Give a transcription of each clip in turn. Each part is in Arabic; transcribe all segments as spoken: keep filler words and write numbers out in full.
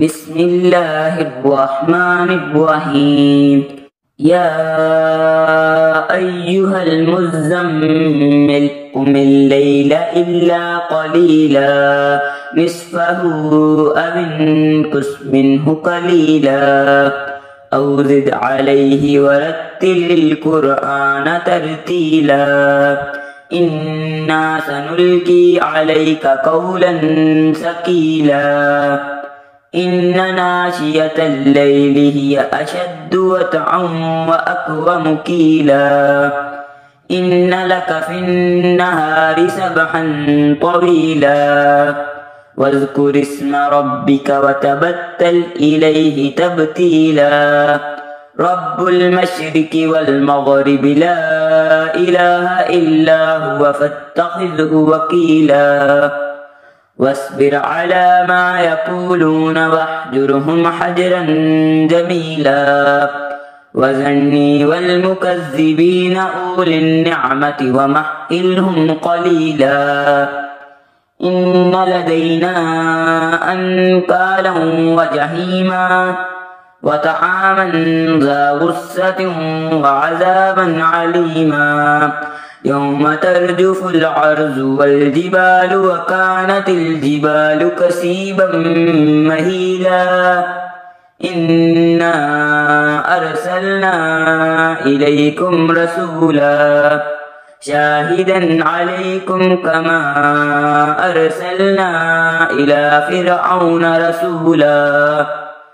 بسم الله الرحمن الرحيم. يا أيها المزمل قم الليل إلا قليلا نصفه أو انقص منه قليلا أو زد عليه ورتل القرآن ترتيلا إنا سنلقي عليك قولا ثقيلا إن ناشئة الليل هي أشد وطئا وأقوم قيلا إن لك في النهار سبحا طويلا واذكر اسم ربك وتبتل إليه تبتيلا رب المشرق والمغرب لا إله إلا هو فاتخذه وكيلا واصبر على ما يقولون واهجرهم حجرا جميلا وذرني والمكذبين أولي النعمة ومهلهم قليلا إن لدينا أنكالا وجحيما وطعاما ذا غصة وعذابا عليما يوم ترجف الأرض والجبال وكانت الجبال كثيبا مهيلا إنا أرسلنا إليكم رسولا شاهدا عليكم كما أرسلنا إلى فرعون رسولا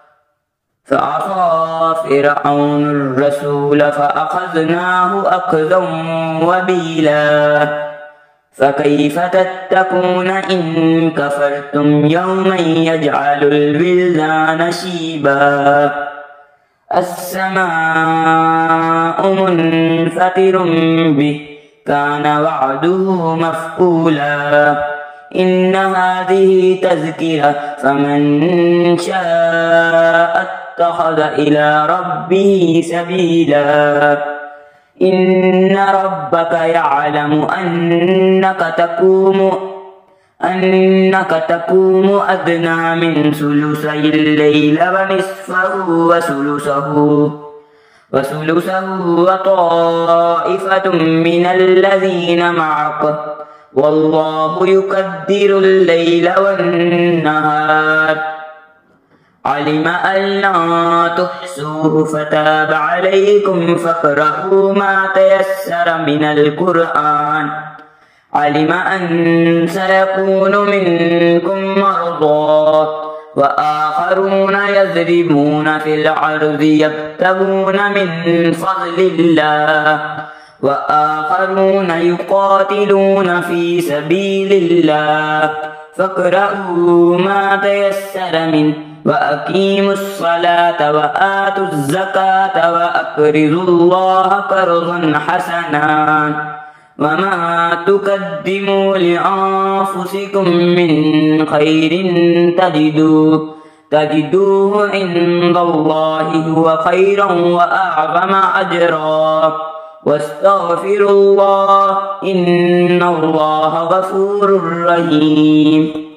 فعصى فرعون الرسول فأخذناه أخذا وبيلا فكيف تتقون إن كفرتم يوما يجعل الولدان شيبا السماء منفطر به كان وعده مفعولا إن هذه تذكرة فمن شاء اتخذ إلى ربه سبيلا إن ربك يعلم أنك تقوم أنك تقوم أدنى من ثلثي الليل ونصفه وثلثه وثلثه وطائفة من الذين معك والله يقدر الليل والنهار علم أن لا تحصوه فتاب عليكم فاقرؤوا ما تيسر من القرآن علم أن سيكون منكم مرضى وآخرون يضربون في الأرض يبتغون من فضل الله وآخرون يقاتلون في سبيل الله فاقرؤوا ما تيسر منه وأقيموا الصلاة وآتوا الزكاة وأقرضوا الله قرضا حسنا وما تقدموا لأنفسكم من خير تجدوه تجدوه عند الله هو خيرا وأعظم أجرا واستغفروا الله إن الله غفور رحيم.